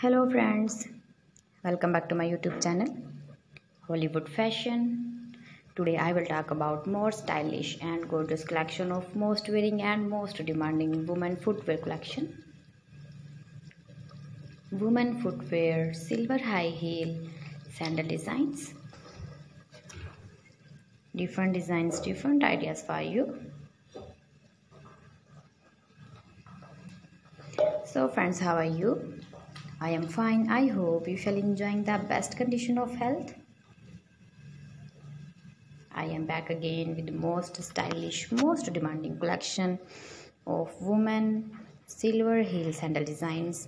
Hello friends, welcome back to my YouTube channel Hollywood Fashion. Today I will talk about more stylish and gorgeous collection of most wearing and most demanding women footwear collection. Women footwear, silver high heel, sandal designs. Different designs, different ideas for you. So friends, how are you? I am fine. I hope you shall enjoying the best condition of health. I am back again with the most stylish, most demanding collection of women silver heel sandal designs.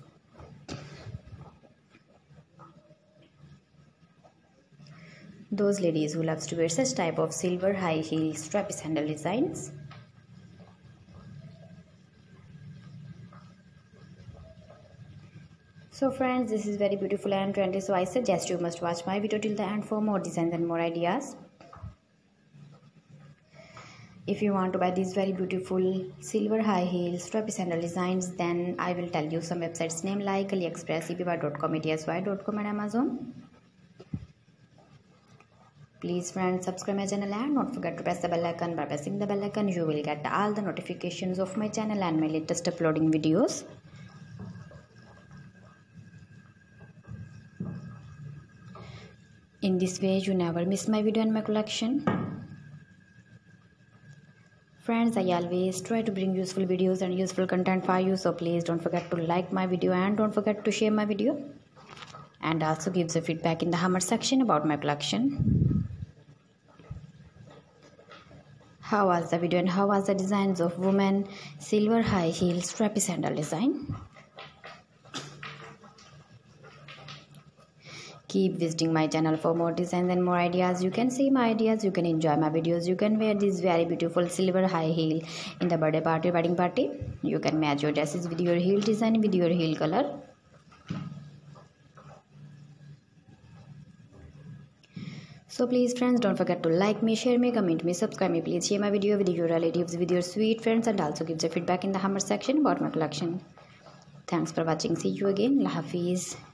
Those ladies who loves to wear such type of silver high heel strappy sandal designs. So friends, this is very beautiful and trendy, so I suggest you must watch my video till the end for more designs and more ideas. If you want to buy these very beautiful silver high heel strappy sandal designs, then I will tell you some websites name like AliExpress, eBay.com, etsy.com and Amazon. Please friends, subscribe my channel and don't forget to press the bell icon. By pressing the bell icon, you will get all the notifications of my channel and my latest uploading videos. In this way, you never miss my video and my collection. Friends, I always try to bring useful videos and useful content for you. So please don't forget to like my video and don't forget to share my video. And also give the feedback in the comment section about my collection. How was the video and how was the designs of women silver high heel strappy sandal design? Keep visiting my channel for more designs and more ideas. You can see my ideas, you can enjoy my videos, you can wear this very beautiful silver high heel in the birthday party, wedding party. You can match your dresses with your heel design, with your heel color. So please friends, don't forget to like me, share me, comment me, subscribe me. Please share my video with your relatives, with your sweet friends, and also give the feedback in the comment section about my collection. Thanks for watching. See you again. Allah Hafiz.